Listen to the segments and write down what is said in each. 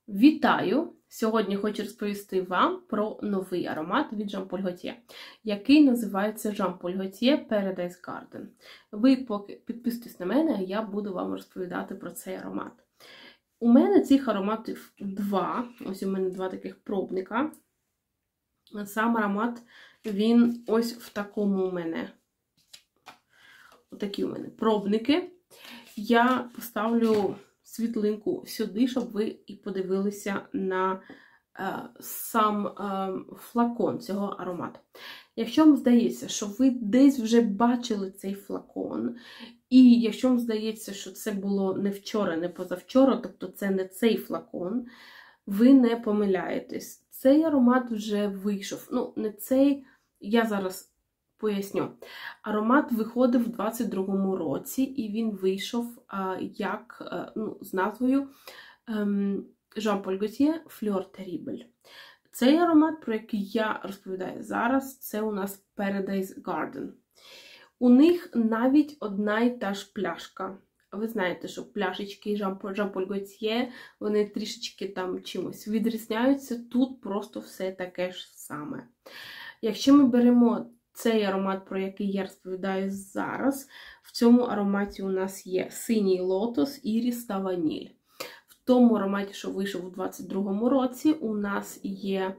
Вітаю! Сьогодні хочу розповісти вам про новий аромат від Jean Paul Gaultier, який називається Jean Paul Gaultier Paradise Garden. Ви поки підписуйтесь на мене, а я буду вам розповідати про цей аромат. У мене цих ароматів два. Ось у мене два таких пробника. Сам аромат, він ось в такому у мене. Отакі у мене пробники. Я поставлю світлинку сюди, щоб ви і подивилися на сам флакон цього аромату. Якщо вам здається, що ви десь вже бачили цей флакон, і якщо вам здається, що це було не вчора, не позавчора, тобто це не цей флакон, ви не помиляєтесь. Цей аромат вже вийшов. Ну, не цей, я зараз поясню. Аромат виходив у 22-му році, і він вийшов з назвою Jean Paul Gaultier Fleur Terrible. Цей аромат, про який я розповідаю зараз, це у нас Paradise Garden. У них навіть одна і та ж пляшка. Ви знаєте, що пляшечки Jean Paul Gaultier, вони трішечки там чимось відрізняються. Тут просто все таке ж саме. Якщо ми беремо цей аромат, про який я розповідаю зараз, в цьому ароматі у нас є синій лотос, іріс та ваніль. В тому ароматі, що вийшов у 22-му році, у нас є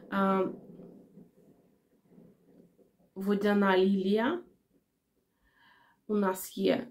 водяна лілія, у нас є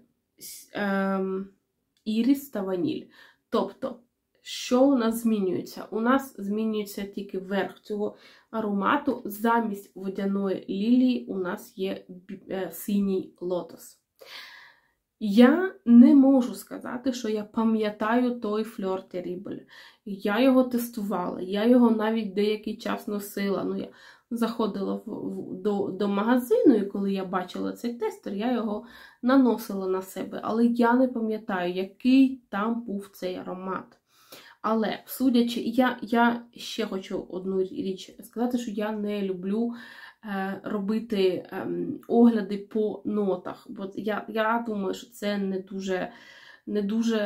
іріс та ваніль. Тобто, що у нас змінюється? У нас змінюється тільки верх цього аромату. Замість водяної лілії у нас є синій лотос. Я не можу сказати, що я пам'ятаю той Fleur Terrible. Я його тестувала, я його навіть деякий час носила. Ну, я заходила до магазину, і коли я бачила цей тестер, я його наносила на себе. Але я не пам'ятаю, який там був цей аромат. Але, судячи, я ще хочу одну річ сказати, що я не люблю робити огляди по нотах. Бо я думаю, що це не дуже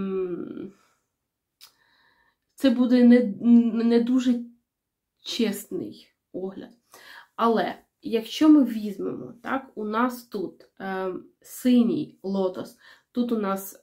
це буде не дуже чесний огляд. Але, якщо ми візьмемо, так, у нас тут синій лотос, тут у нас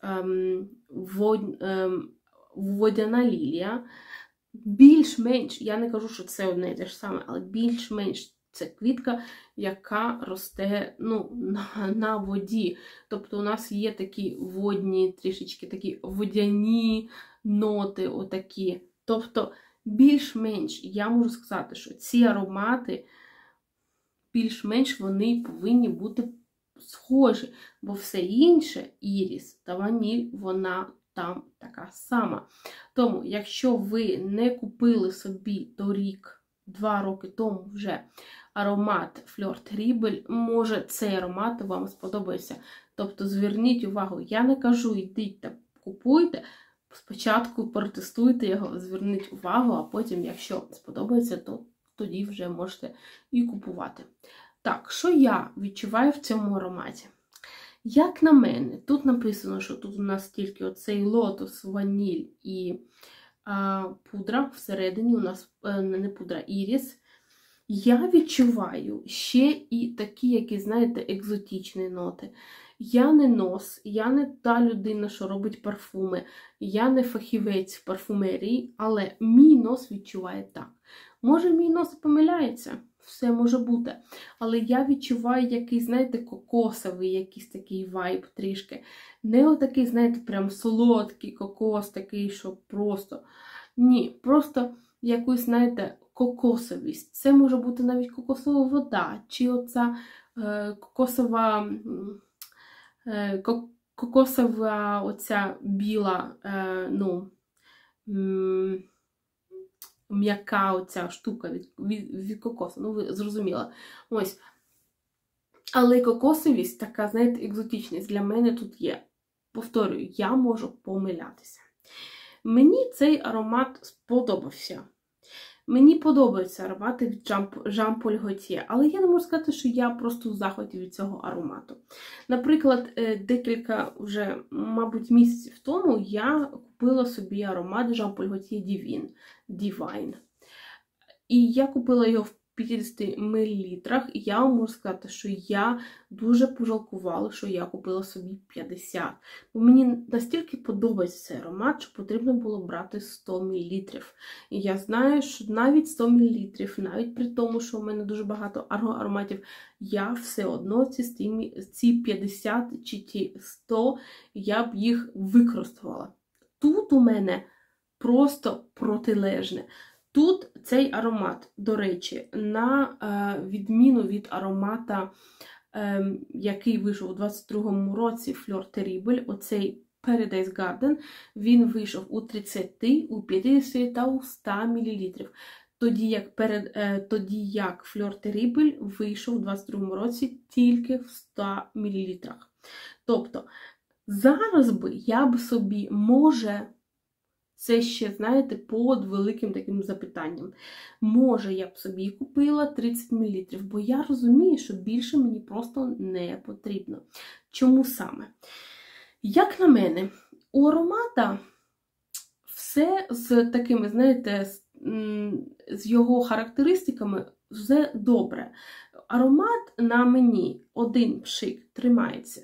водяна лілія, більш-менш, я не кажу, що це одне і те ж саме, але більш-менш це квітка, яка росте на воді. Тобто у нас є такі водні, трішечки такі водяні ноти, отакі. Тобто більш-менш, я можу сказати, що ці аромати, більш-менш вони повинні бути схожі, бо все інше, іріс та ваніль, вона там така сама. Тому, якщо ви не купили собі торік, 2 роки тому вже аромат Fleur Terrible, може цей аромат вам сподобається. Тобто зверніть увагу, я не кажу, йдіть та купуйте, спочатку протестуйте його, зверніть увагу, а потім, якщо сподобається, то тоді вже можете і купувати. Так, що я відчуваю в цьому ароматі? Як на мене, тут написано, що тут у нас тільки оцей лотос, ваніль і пудра, всередині у нас не пудра, іріс. Я відчуваю ще і такі, які, знаєте, екзотичні ноти. Я не та людина, що робить парфуми, я не фахівець в парфумерії, але мій нос відчуває так. Може, мій нос помиляється? Все може бути. Але я відчуваю якийсь, знаєте, кокосовий якийсь такий вайб трішки. Не отакий, знаєте, прям солодкий кокос, такий, що просто... Ні, просто якусь, знаєте, кокосовість. Це може бути навіть кокосова вода, чи оця кокосова оця біла, м'яка оця штука від кокосу. Ну, ви зрозуміли. Ось. Але кокосовість, така, знаєте, екзотичність для мене тут є. Повторюю, я можу помилятися. Мені цей аромат сподобався. Мені подобаються аромати від Jean Paul Gaultier, але я не можу сказати, що я просто в захваті від цього аромату. Наприклад, декілька вже, мабуть, місяців тому я купила собі аромат Jean Paul Gaultier Divine. І я купила його в 50 мл, і я вам можу сказати, що я дуже пожалкувала, що я купила собі 50. Бо мені настільки подобається цей аромат, що потрібно було брати 100 мл. І я знаю, що навіть 100 мл, навіть при тому, що у мене дуже багато ароматів, я все одно ці 50 чи ті 100, я б їх використовувала. Тут у мене просто протилежне. Тут цей аромат, до речі, на відміну від аромата, який вийшов у 22-му році, Fleur Terrible, оцей Paradise Garden, він вийшов у 30, у 50 та у 100 мл. Тоді як Fleur Terrible вийшов у 22-му році тільки в 100 мл. Тобто, зараз би я б собі, може, це ще, знаєте, під великим таким запитанням. Може, я б собі купила 30 мл, бо я розумію, що більше мені просто не потрібно. Чому саме? Як на мене, у аромата все з такими, знаєте, з його характеристиками все добре. Аромат на мені один пшик тримається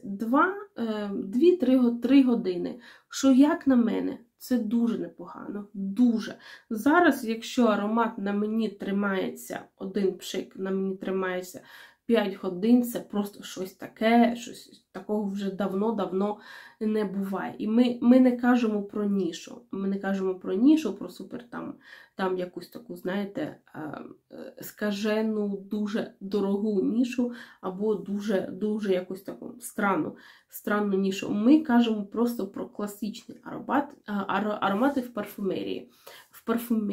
2-3 години, що, як на мене, це дуже непогано, дуже. Зараз, якщо аромат на мені тримається, один пшик на мені тримається 5 годин, це просто щось таке, щось такого вже давно-давно не буває. І ми не кажемо про нішу. Ми не кажемо про нішу, про супер там якусь таку, знаєте, скажену, дуже дорогу нішу, або дуже якусь таку странну нішу. Ми кажемо просто про класичні аромати в парфумерії, в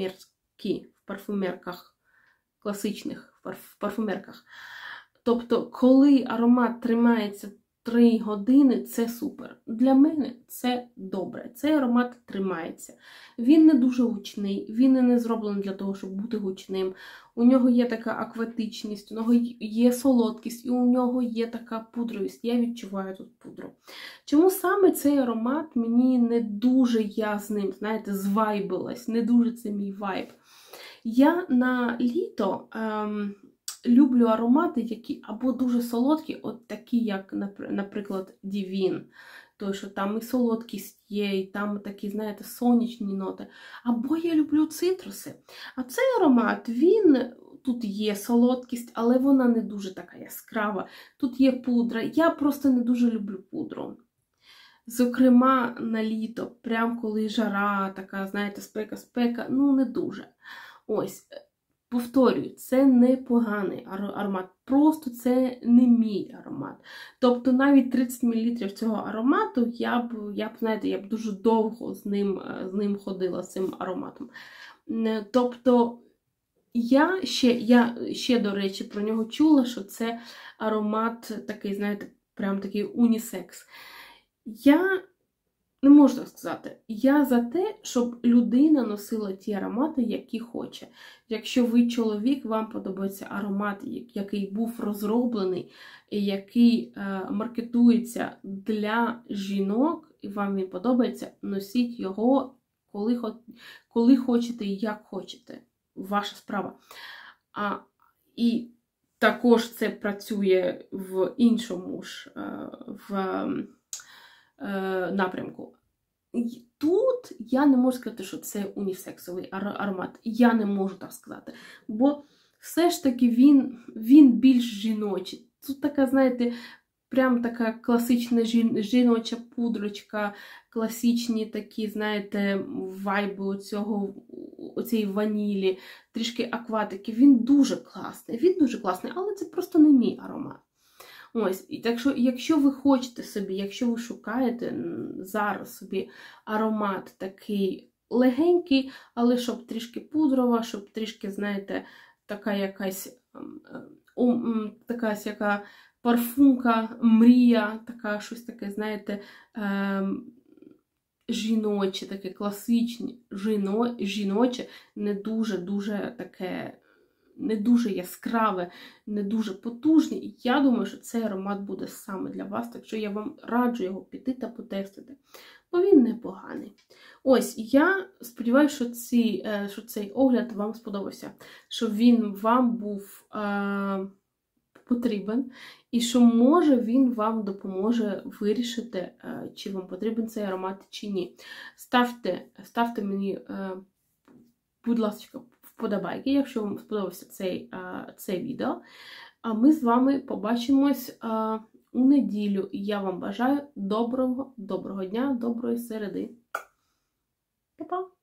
парфумерках, класичних в парфумерках. Тобто, коли аромат тримається 3 години, це супер. Для мене це добре. Цей аромат тримається. Він не дуже гучний, він не зроблений для того, щоб бути гучним. У нього є така акватичність, у нього є солодкість, і у нього є така пудровість. Я відчуваю тут пудру. Чому саме цей аромат мені не дуже, я з ним, знаєте, звайбилась, не дуже це мій вайб. Я на літо люблю аромати, які або дуже солодкі, от такі, як, наприклад, Divine. Тому що там і солодкість є, і там такі, знаєте, сонячні ноти. Або я люблю цитруси. А цей аромат, тут є солодкість, але вона не дуже така яскрава. Тут є пудра. Я просто не дуже люблю пудру. Зокрема, на літо, прям коли жара, така, знаєте, спека, ну не дуже. Ось. Повторюю, це не поганий аромат, просто це не мій аромат. Тобто навіть 30 мл цього аромату я б дуже довго з ним ходила, з цим ароматом. Тобто я ще, до речі, про нього чула, що це аромат такий, знаєте, прям такий унісекс. Я не можу так сказати. Я за те, щоб людина носила ті аромати, які хоче. Якщо ви чоловік, вам подобається аромат, який був розроблений, який маркетується для жінок, і вам він подобається, носіть його, коли хочете і як хочете. Ваша справа. І також це працює в іншому ж напрямку. Тут я не можу сказати, що це унісексовий аромат. Я не можу так сказати. Бо все ж таки він більш жіночий. Тут така, знаєте, прям така класична жіноча пудрочка, класичні такі, знаєте, вайби оцієї ванілі, трішки акватики. Він дуже класний, але це просто не мій аромат. Ось, і так що, якщо ви хочете собі, якщо ви шукаєте зараз собі аромат такий легенький, але щоб трішки пудрова, щоб трішки, знаєте, така якась яка парфумка, мрія, така щось таке, знаєте, жіноче, таке класичне, жіноче, не дуже таке, не дуже яскраве, не дуже потужне. І я думаю, що цей аромат буде саме для вас, так що я вам раджу його піти та потестити, бо він непоганий. Ось, я сподіваюся, що цей огляд вам сподобався, що він вам був потрібен, і що, може, він вам допоможе вирішити, чи вам потрібен цей аромат, чи ні. Ставте мені, будь ласка, вподобайки, якщо вам сподобався це відео. А ми з вами побачимось у неділю. І я вам бажаю доброго дня, доброї середи. Па-па!